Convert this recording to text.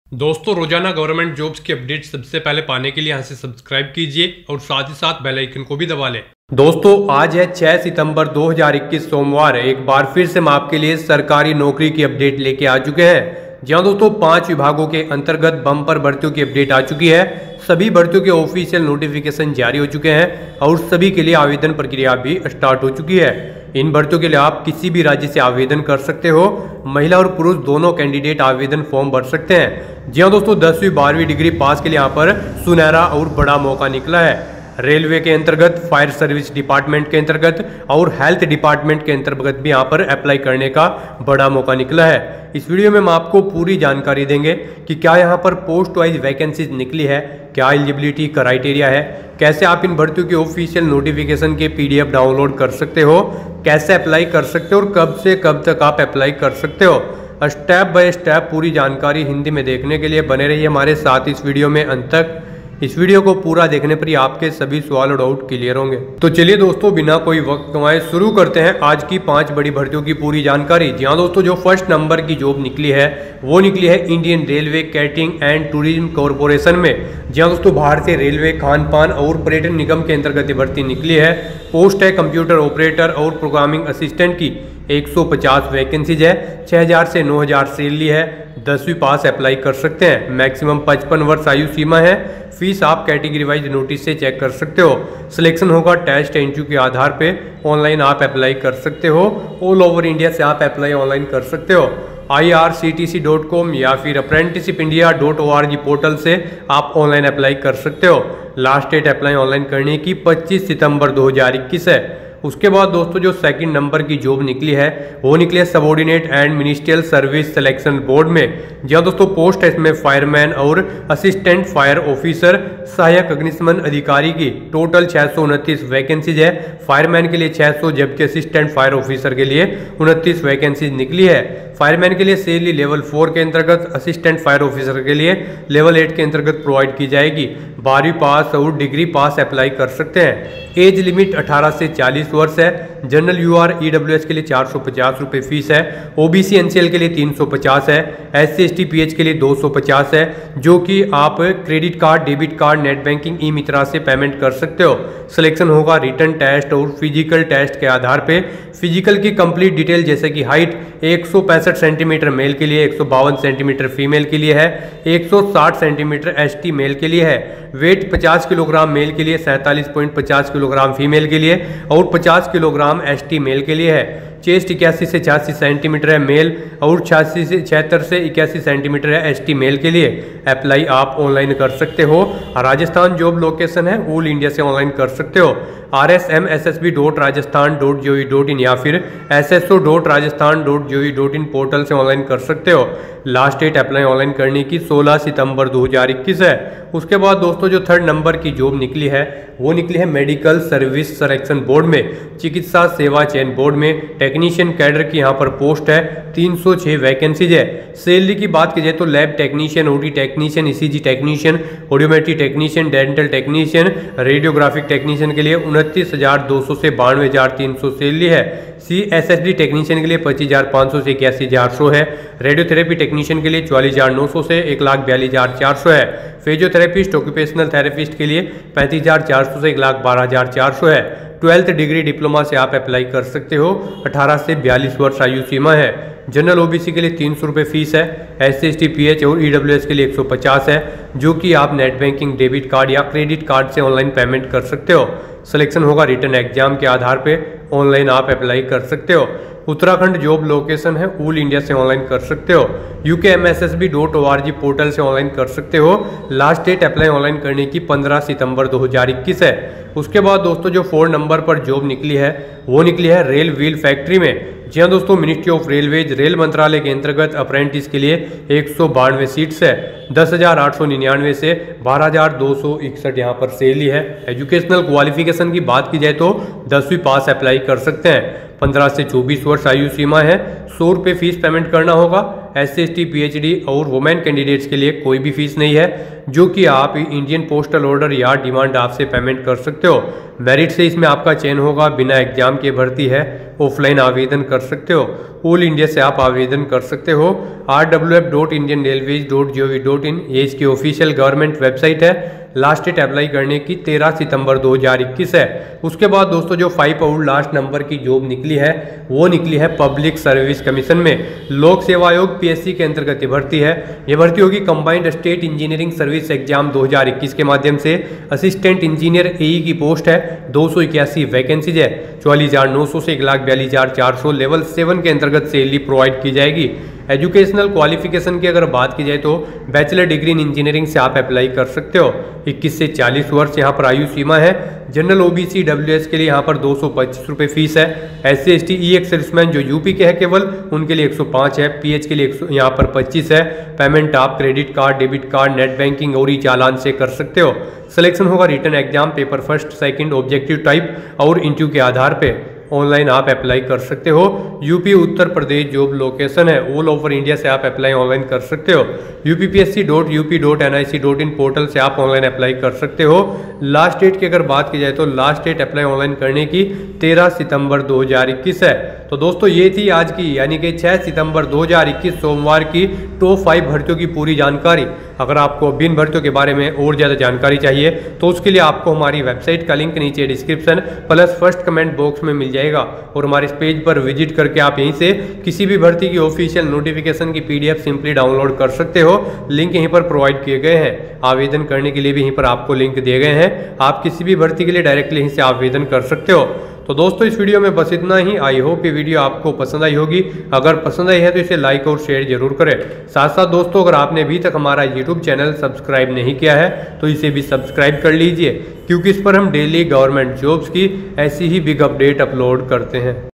दोस्तों रोजाना government jobs की अपडेट सबसे पहले पाने के लिए यहाँ से सब्सक्राइब कीजिए और साथ ही साथ बेल आइकन को भी दबा लें। दोस्तों आज है 6 सितंबर 2021 सोमवार। एक बार फिर से हम आपके लिए सरकारी नौकरी की अपडेट लेके आ चुके हैं। जी हाँ दोस्तों, 5 विभागों के अंतर्गत बम्पर भर्तियों की अपडेट आ चुकी है। सभी भर्तियों के ऑफिशियल नोटिफिकेशन जारी हो चुके हैं और सभी के लिए आवेदन प्रक्रिया भी स्टार्ट हो चुकी है। इन भर्तियों के लिए आप किसी भी राज्य से आवेदन कर सकते हो। महिला और पुरुष दोनों कैंडिडेट आवेदन फॉर्म भर सकते हैं। जी हाँ दोस्तों, 10वीं 12वीं डिग्री पास के लिए यहाँ पर सुनहरा और बड़ा मौका निकला है। रेलवे के अंतर्गत, फायर सर्विस डिपार्टमेंट के अंतर्गत और हेल्थ डिपार्टमेंट के अंतर्गत भी यहाँ पर अप्लाई करने का बड़ा मौका निकला है। इस वीडियो में हम आपको पूरी जानकारी देंगे कि क्या यहाँ पर पोस्ट वाइज वैकेंसीज निकली है, क्या एलिजिबिलिटी क्राइटेरिया है, कैसे आप इन भर्तियों के ऑफिशियल नोटिफिकेशन के PDF डाउनलोड कर सकते हो, कैसे अप्लाई कर सकते हो और कब से कब तक आप अप्लाई कर सकते हो। स्टेप बाय स्टेप पूरी जानकारी हिंदी में देखने के लिए बने रहिए हमारे साथ इस वीडियो में अंत तक। इस वीडियो को पूरा देखने पर ही आपके सभी सवाल और डाउट क्लियर होंगे। तो चलिए दोस्तों, बिना कोई वक्त गंवाए शुरू करते हैं आज की 5 बड़ी भर्तियों की पूरी जानकारी। जी हाँ दोस्तों, जो फर्स्ट नंबर की जॉब निकली है वो निकली है Indian railway catering and tourism corporation में। जी हाँ दोस्तों, भारतीय रेलवे खान पान और पर्यटन निगम के अंतर्गत भर्ती निकली है। पोस्ट है कंप्यूटर ऑपरेटर और प्रोग्रामिंग असिस्टेंट की। 150 वैकेंसीज है। 6000 से 9000 सैलरी है। 10वीं पास अप्लाई कर सकते हैं। मैक्सिमम 55 वर्ष आयु सीमा है। फीस आप कैटेगरी वाइज नोटिस से चेक कर सकते हो। सिलेक्शन होगा टेस्ट इंटरव्यू के आधार पे। ऑनलाइन आप अप्लाई कर सकते हो। ऑल ओवर इंडिया से आप अप्लाई ऑनलाइन कर सकते हो। irctc.com या फिर apprenticeshipindia.org पोर्टल से आप ऑनलाइन अप्लाई कर सकते हो। लास्ट डेट अप्लाई ऑनलाइन करने की 25 सितंबर 2021 है। उसके बाद दोस्तों जो सेकंड नंबर की जॉब निकली है वो निकली है subordinate and ministerial service selection board में। जहाँ दोस्तों पोस्ट है इसमें फायरमैन और असिस्टेंट फायर ऑफिसर, सहायक अग्निशमन अधिकारी की। टोटल 629 वैकेंसीज है। फायरमैन के लिए 600 जबकि असिस्टेंट फायर ऑफिसर के लिए 29 वैकेंसीज निकली है। फायरमैन के लिए सैलरी लेवल 4 के अंतर्गत, असिस्टेंट फायर ऑफिसर के लिए लेवल 8 के अंतर्गत प्रोवाइड की जाएगी। 12वीं पास और डिग्री पास अप्लाई कर सकते हैं। एज लिमिट 18 से 40 वर्ष है। जनरल UR EWS के लिए 450 रुपये फीस है। OBC NCL के लिए 350 है। SC ST PH के लिए 250 है, जो कि आप credit card, debit card, net banking, e Mitra से पेमेंट कर सकते हो। सिलेक्शन होगा रिटन टेस्ट और फिजिकल टेस्ट के आधार पे। फिजिकल की कंप्लीट डिटेल जैसे कि हाइट 165 सेंटीमीटर मेल के लिए, 152 सेंटीमीटर फीमेल के लिए है, 160 सेंटीमीटर ST मेल के लिए है। वेट 50 किलोग्राम मेल के लिए, 47.50 किलोग्राम फीमेल के लिए और 50 किलोग्राम ST मेल के लिए है। चेस्ट 81 से 86 सेंटीमीटर है मेल और 86 से 76 से 81 सेंटीमीटर है ST मेल के लिए। अप्लाई आप ऑनलाइन कर सकते हो। राजस्थान जॉब लोकेशन है, ऑल इंडिया से ऑनलाइन कर सकते हो। rsmssb.rajasthan.gov.in या फिर sso.rajasthan.gov.in पोर्टल से ऑनलाइन कर सकते हो। लास्ट डेट अप्लाई ऑनलाइन करने की 16 सितंबर 2021 है। उसके बाद दोस्तों जो थर्ड नंबर की जॉब निकली है वो निकली है मेडिकल सर्विस सिलेक्शन बोर्ड में, चिकित्सा सेवा चयन बोर्ड में। टेक्नीशियन कैडर की यहाँ पर पोस्ट है। 306 वैकेंसीज है। सैलरी की बात की जाए तो lab technician, OT technician, ECG technician, audiometry technician, dental technician, radiographic technician के लिए 29,200 से 92,300 सैलरी है। CSSD टेक्नीशियन के लिए 25,500 से 81,400 है। रेडियोथेरेपी टेक्नीशियन के लिए 44,900 से 1,42,400 है। फिजियोथेरेपिस्ट, ऑक्यूपेशनल थेरेपिस्ट के लिए 35,400 से 1,12,400 है। 12th डिग्री डिप्लोमा से आप अप्लाई कर सकते हो। 18 से 42 वर्ष आयु सीमा है। जनरल OBC के लिए 300 रुपये फीस है। SC ST PH और EWS के लिए 150 है, जो कि आप नेट बैंकिंग, डेबिट कार्ड या क्रेडिट कार्ड से ऑनलाइन पेमेंट कर सकते हो। सिलेक्शन होगा रिटन एग्जाम के आधार पे। ऑनलाइन आप अप्लाई कर सकते हो। उत्तराखंड जॉब लोकेशन है, ऑल इंडिया से ऑनलाइन कर सकते हो। ukmssb.org पोर्टल से ऑनलाइन कर सकते हो। लास्ट डेट अप्लाई ऑनलाइन करने की 15 सितंबर 2021 है। उसके बाद दोस्तों जो 4 नंबर पर जॉब निकली है वो निकली है रेल व्हील फैक्ट्री में। जी हाँ दोस्तों, मिनिस्ट्री ऑफ रेलवेज, रेल मंत्रालय के अंतर्गत अप्रेंटिस के लिए 192 सीट्स है। 10,899 से 12,261 यहाँ पर सैलरी है। एजुकेशनल क्वालिफिकेशन की बात की जाए तो 10वीं पास अप्लाई कर सकते हैं। 15 से 24 वर्ष आयु सीमा है। 100 रुपये फीस पेमेंट करना होगा। SC/ST PhD और वुमेन कैंडिडेट्स के लिए कोई भी फीस नहीं है, जो कि आप इंडियन पोस्टल ऑर्डर या डिमांड ड्राफ्ट से पेमेंट कर सकते हो। मेरिट से इसमें आपका चयन होगा। बिना एग्जाम के भर्ती है। ऑफलाइन आवेदन कर सकते हो। ऑल इंडिया से आप आवेदन कर सकते हो। rwf.indianrailways.gov.in ये इसकी ऑफिशियल गवर्नमेंट वेबसाइट है। लास्ट डेट अप्लाई करने की 13 सितंबर 2021 है। उसके बाद दोस्तों जो 5 और लास्ट नंबर की जॉब निकली है वो निकली है पब्लिक सर्विस कमीशन में। लोक सेवा आयोग PSC के अंतर्गत ये भर्ती है। ये भर्ती होगी combined state engineering service exam 2021 के माध्यम से। असिस्टेंट इंजीनियर AE की पोस्ट है। 281 वैकेंसीज है। 44,900 से 1,42,400 लेवल 7 के अंतर्गत सैलरी प्रोवाइड की जाएगी। एजुकेशनल क्वालिफिकेशन की अगर बात की जाए तो बैचलर डिग्री इन इंजीनियरिंग से आप अप्लाई कर सकते हो। 21 से 40 वर्ष यहाँ पर आयु सीमा है। जनरल OBC WS के लिए यहाँ पर 225 रुपये फीस है। SC/ST EX सर्विसमैन जो यूपी के हैं केवल उनके लिए 105 है। PH के लिए यहाँ पर 25 है। पेमेंट आप credit card, debit card, net banking और ई-चालान से कर सकते हो। सिलेक्शन होगा written exam, paper first, second, objective type और इंटरव्यू के आधार पे। ऑनलाइन आप अप्लाई कर सकते हो। UP Uttar Pradesh job location है। ऑल ओवर इंडिया से आप अप्लाई ऑनलाइन कर सकते हो। uppsc.up.nic.in पोर्टल से आप ऑनलाइन अप्लाई कर सकते हो। लास्ट डेट की अगर बात की जाए तो लास्ट डेट अप्लाई ऑनलाइन करने की 13 सितंबर 2021 है। तो दोस्तों ये थी आज की यानी कि 6 सितंबर 2021 सोमवार की टॉप 5 भर्तियों की पूरी जानकारी। अगर आपको इन भर्तियों के बारे में और ज़्यादा जानकारी चाहिए तो उसके लिए आपको हमारी वेबसाइट का लिंक नीचे description plus first comment box में मिल जाएगा और हमारे इस पेज पर विजिट करके आप यहीं से किसी भी भर्ती की ऑफिशियल नोटिफिकेशन की PDF सिंपली डाउनलोड कर सकते हो। लिंक यहीं पर प्रोवाइड किए गए हैं। आवेदन करने के लिए भी यहीं पर आपको लिंक दिए गए हैं। आप किसी भी भर्ती के लिए डायरेक्टली यहीं से आवेदन कर सकते हो। तो दोस्तों इस वीडियो में बस इतना ही। आई होप ये वीडियो आपको पसंद आई होगी। अगर पसंद आई है तो इसे लाइक और शेयर जरूर करें। साथ साथ दोस्तों अगर आपने अभी तक हमारा YouTube चैनल सब्सक्राइब नहीं किया है तो इसे भी सब्सक्राइब कर लीजिए, क्योंकि इस पर हम डेली गवर्नमेंट जॉब्स की ऐसी ही बिग अपडेट अपलोड करते हैं।